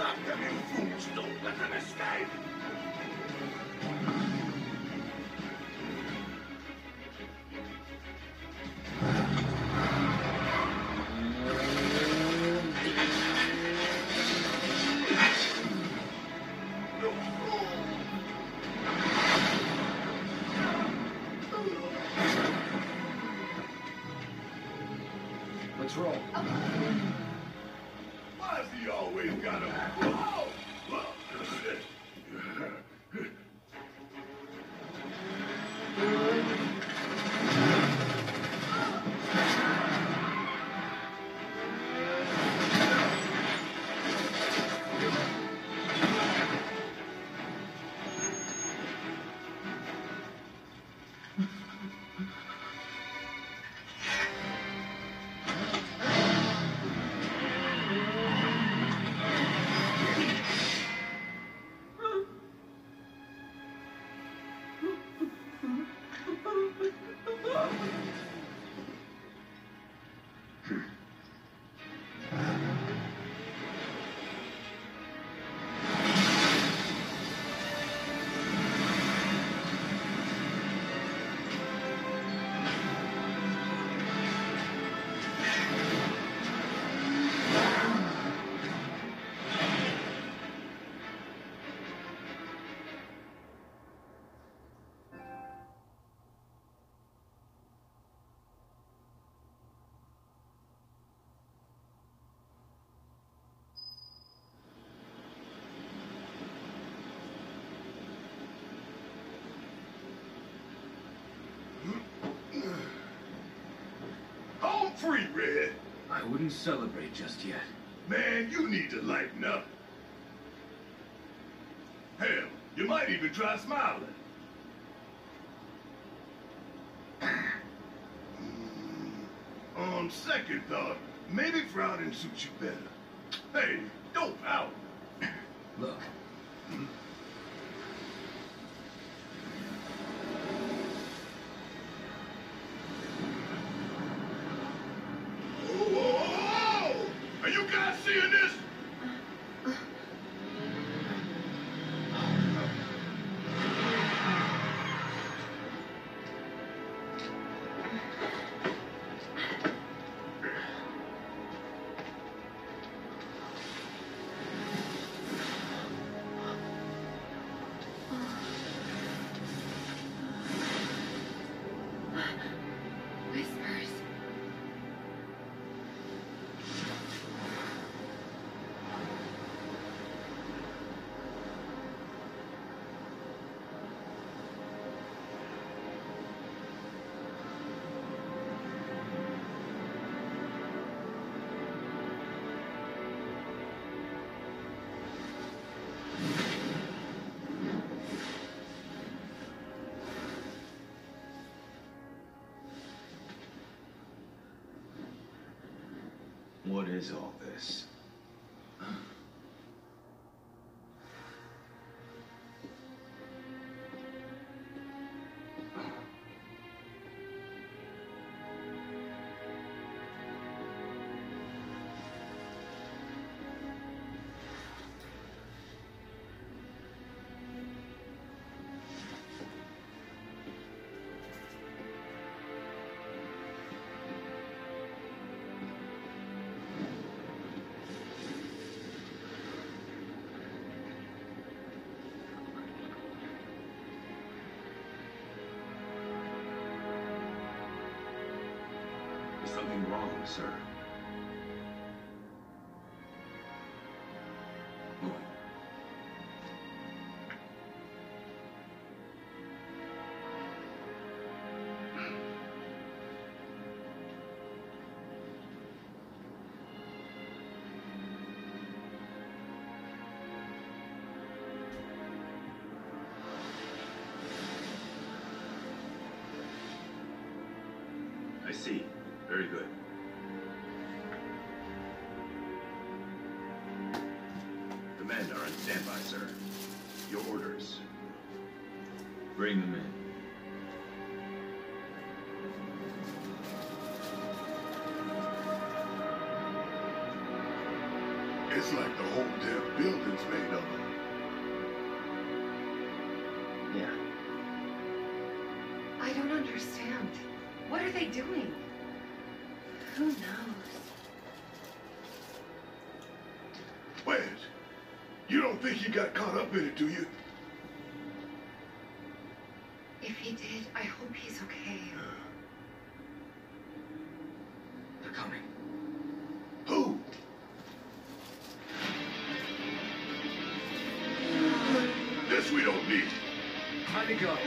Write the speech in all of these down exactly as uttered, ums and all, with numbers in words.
Stop them, you fools! Don't let them escape! Let's roll. Why's he always got a... Oh! Home free, Red. I wouldn't celebrate just yet. Man, you need to lighten up. Hell, you might even try smiling. On second thought, maybe frowning suits you better. Hey, don't pout. Look. Whoa, whoa, whoa, whoa! Are you guys seeing this? Whispers. What is all this? Is something wrong, sir? What? I see. Very good. The men are on standby, sir. Your orders. Bring them in. Is Looks like the whole damn building's made of them. Yeah. I don't understand. What are they doing? Who knows? Wait. You don't think he got caught up in it, do you? If he did, I hope he's okay. They're coming. Who? This we don't need. Time to go.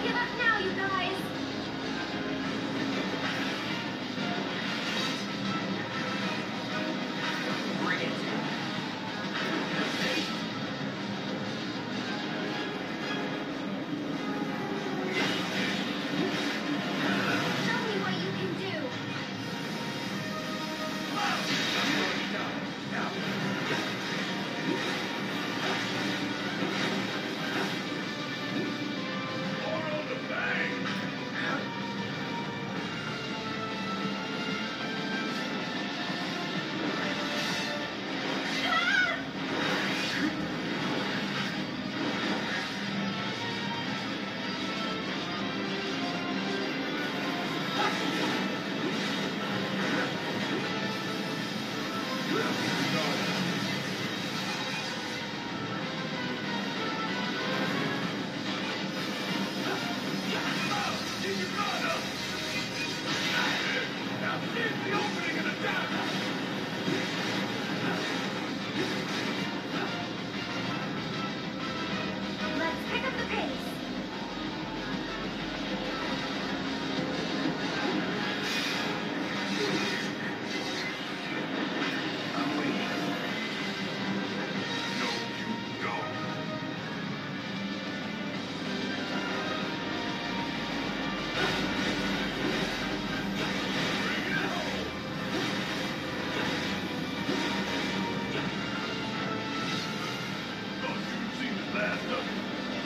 Don't give up now, you guys! Bring it. Show me what you can do! More on the bang! Now here's the opening and attack! Let's pick up the pace! I'm waiting. No, you don't. Bring it home! Thought you'd seen the last of it.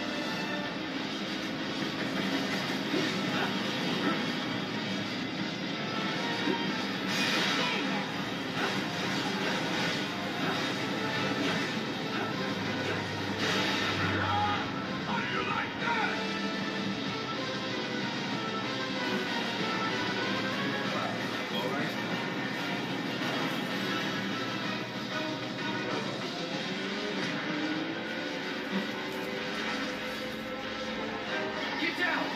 How do you like that? All right. Get down!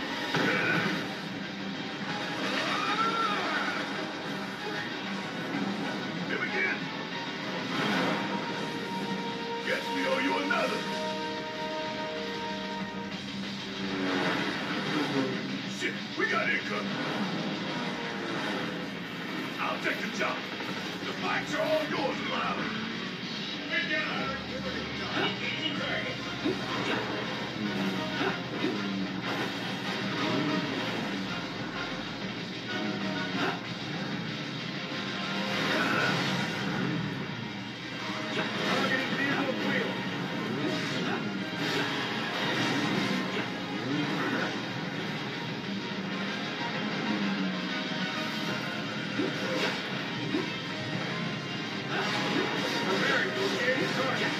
Him again. Guess we owe you another. Shit, we got income. I'll take the job. The fights are all yours, Lyle. Targeting vehicle wheel. Preparing to engage target.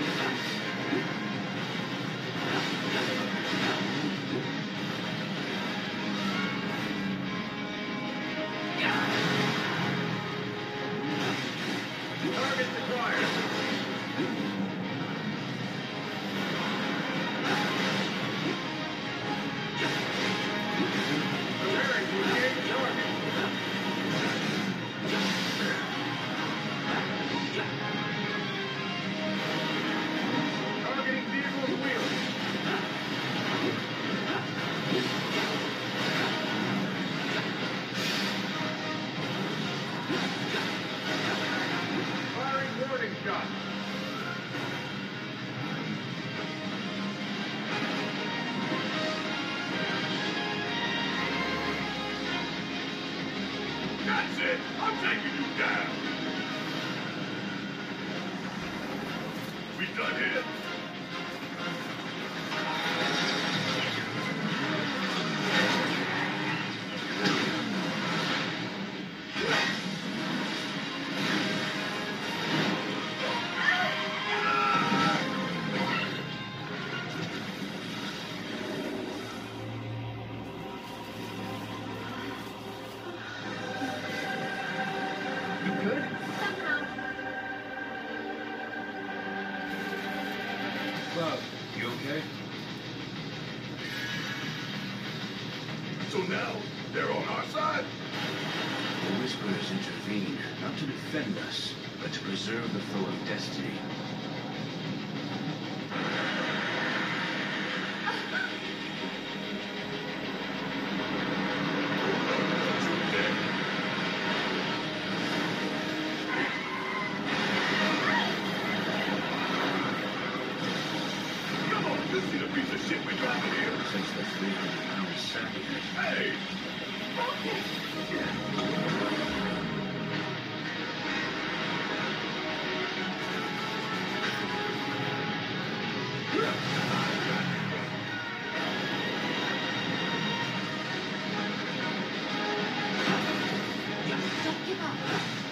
Target acquired. Preparing to engage target. Targeting vehicle wheel. Firing warning shot. That's it. I'm taking you down. We done here? You good? Somehow. Cloud, you okay? So now, they're on our side? The Whisperers intervene, not to defend us, but to preserve the flow of destiny. Since the three hundred pound sack of it. Hey! Don't give up.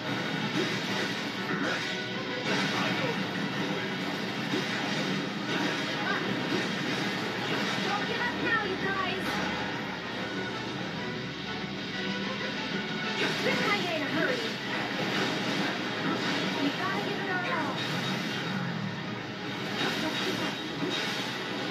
Don't give up now, you guys. This might be in a hurry. We gotta give it our all. Don't give up.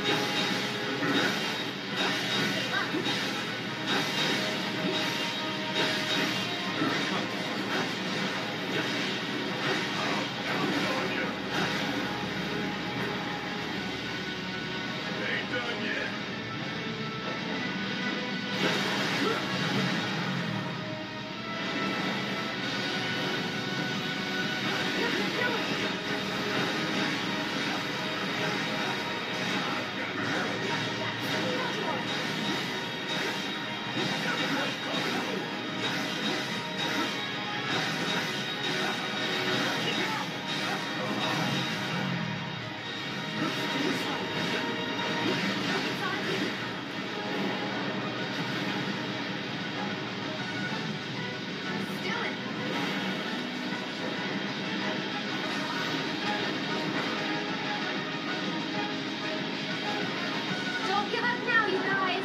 Ain't done yet. Still in. Don't give up now, you guys.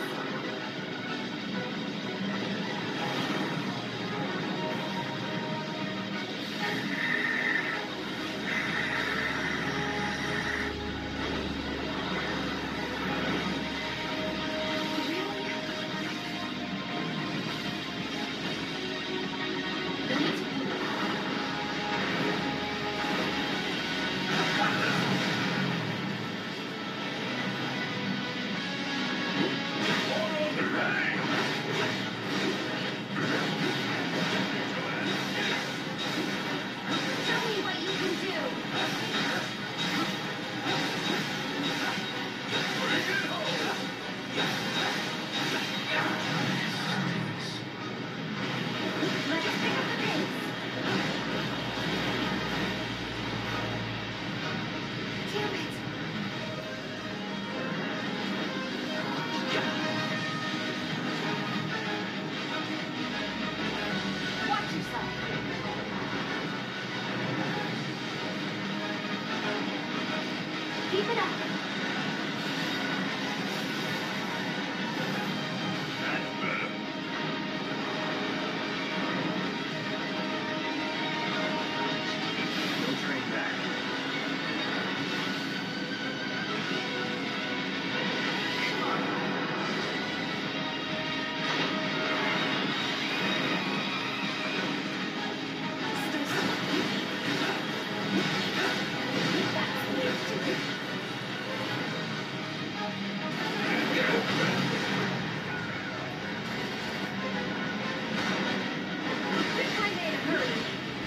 Show me what you can do. Let's pick up the pace. Damn it. Watch yourself. Keep it up. That's better. No turning back. Stay This might be in a hurry.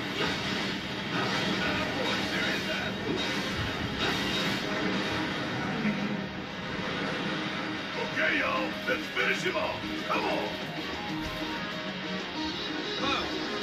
Okay, y'all, let's finish him off. Come on. Come on.